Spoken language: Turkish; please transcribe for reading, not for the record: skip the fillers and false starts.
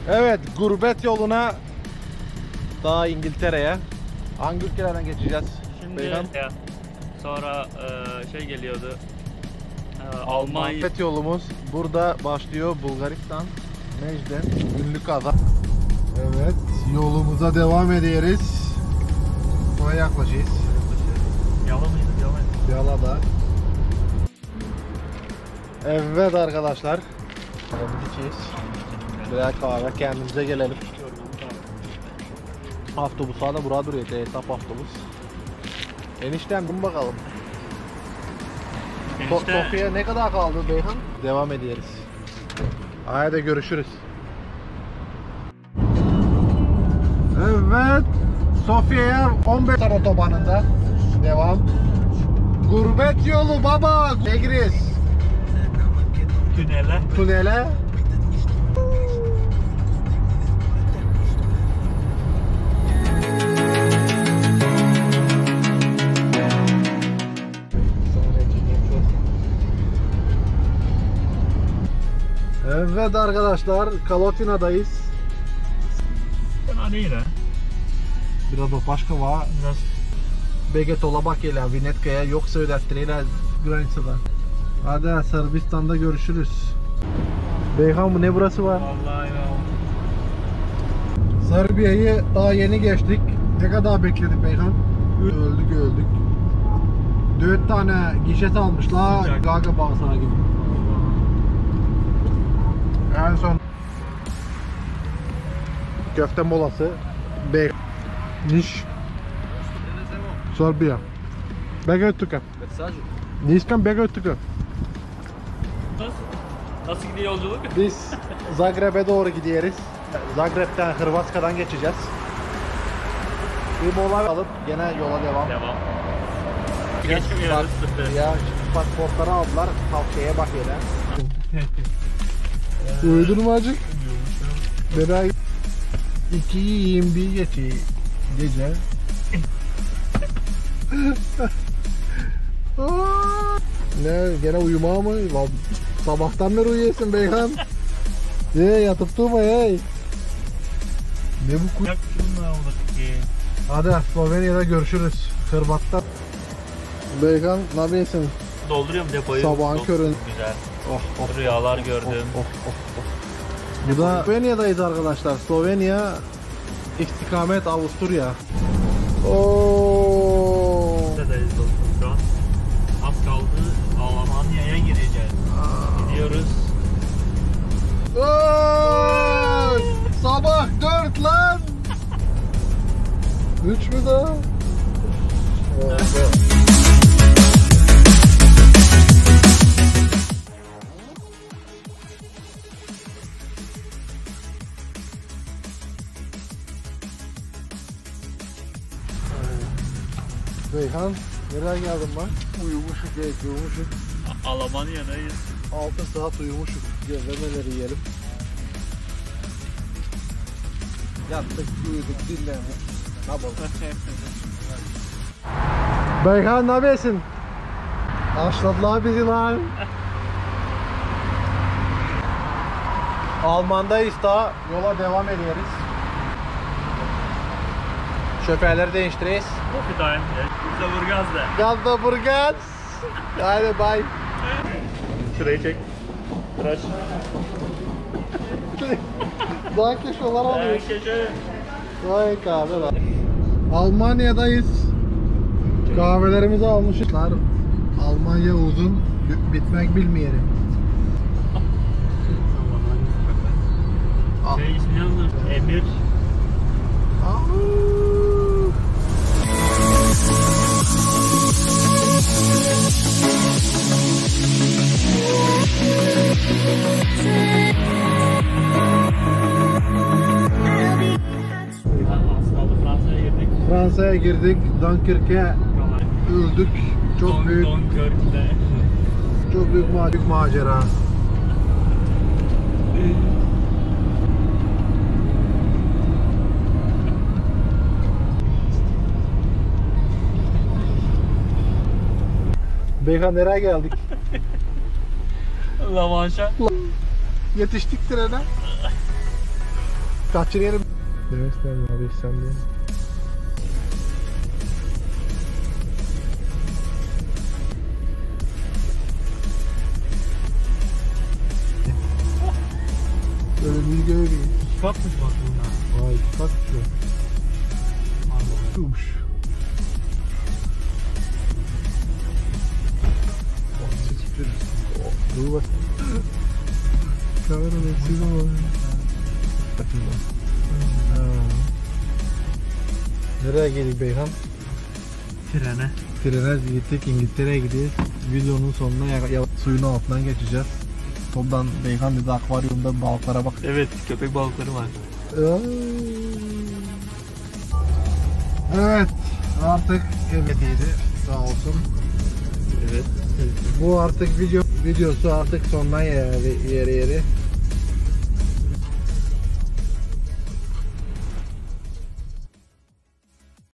Evet, gurbet yoluna daha İngiltere'ye. Hangi ülkelerden geçeceğiz? Şimdi Beyhan? ya, sonra şey geliyordu. Almanya. Gurbet yolumuz burada başlıyor. Bulgaristan, Mecden, ünlü kaza. Evet, yolumuza devam ediyoruz. Buraya yaklaşıyoruz. Yala mıydı? Yala. Yalada. Evet arkadaşlar. Gideceğiz. Birer kahve kendimize gelelim. Avtobuslar da burada duruyor. Etap avtobus. Eniştem dur bakalım. Sofya'ya ne kadar kaldı Beyhan? Devam ederiz. Haydi görüşürüz. Evet. Sofya'ya 15 tane otobanında. Devam. Gurbet yolu baba. Ne giriyoruz? Tünele. Tünele. Evet arkadaşlar, Kalotina'dayız. Fena değil ha. Biraz opaşka var. Biraz Begetola bak ile Vinetka'ya yoksa ödettirirler Granica'da. Hadi Sırbistan'da görüşürüz. Beyhan bu ne burası var? vallahi ya. Serbia'yı daha yeni geçtik. Ne kadar bekledik Beyhan? Öldük. 4 tane gişet almışlar. Gaga Bağsana gibi. En son köfte molası. Beyhan. Niş. Serbia. Bega tuka. Niskan bega tuka. Nasıl gidiyor yolculuk? Biz Zagreb'e doğru gidiyoruz. Zagreb'den Hırvatska'dan geçeceğiz. Bir mola alıp gene yola devam. Devam. Geçmiyoruz. Ya pasaportları aldılar. Tavşeye bak yine. Uyudun mu acık? Bera 2:21 geçiyor gece. Ne gene uyuma mı? Sabahtan beri uyuyorsun Beyhan. Yatıp durma hey. Ne bu kuş? Hadi Slovenya'da görüşürüz. Hırvat'ta. Beyhan ne yapıyorsun? Dolduruyorum depoyu. Sabahın körün. Güzel. Oh. Rüyalar gördüm. Bu da Slovenya'dayız arkadaşlar. Slovenya istikamet Avusturya. Neredeyiz dostum şu an? Az kaldı. Almanya'ya gireceğiz. Gidiyoruz. Sabah 4 lan. 3 mü daha? Beyhan, nereye geldin lan? Uyumuşuk, uyumuşuk. Almanya'dayız. 6 saat uyumuşuk. Gözlemeleri yiyelim. Yattık, uyuduk, dinlendik. Ne yapalım? Beyhan, ne yapıyorsun? Açladılar bizi lan. Alman'dayız da yola devam ediyoruz. Şoförleri değiştireceğiz. Coffee time. Burgaz'da. Gazda Burgaz. Hadi bye. Şurayı çek. Tıraş. Daha keşolar alıyor. Köşe. Vay kahve lan. Almanya'dayız. Kahvelerimizi almışlar. Almanya uzun, bitmek bilmeyelim. Şey ismini yazdım. Emir. Fransa'ya girdik. Dunkirk'e öldük. Çok büyük macera. Beyhan nereye geldik? La Manşa. Yetiştik trene. kaçırıyorum. Demesler abi sen de. Böyle bir göreyim. Kapmış bak bunlar. Vay kaçtı. Uş. Dur bak. Kameranın eksizim var. Nereye geldik Beyhan? Trene. Trene gittik, İngiltere'ye gidiyoruz. Videonun sonuna suyun altından geçeceğiz. Topdan Beyhan dedi akvaryumda balıklara bak. Evet, köpek balıkları var. Evet, artık evetiydi. Sağ olsun. Evet. Bu artık videosu artık sonuna yeri.